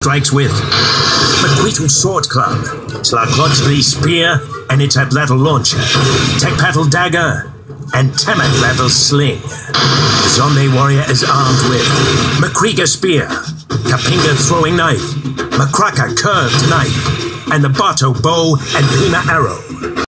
strikes with Maquito Sword Club, Tlacotli Spear, and its Atlatl Launcher, Tecpatl Dagger, and Tematlatl Sling. Zonde Warrior is armed with Makriga Spear, Kapinga Throwing Knife, Makraka Curved Knife, and the Bato Bow and Pima Arrow.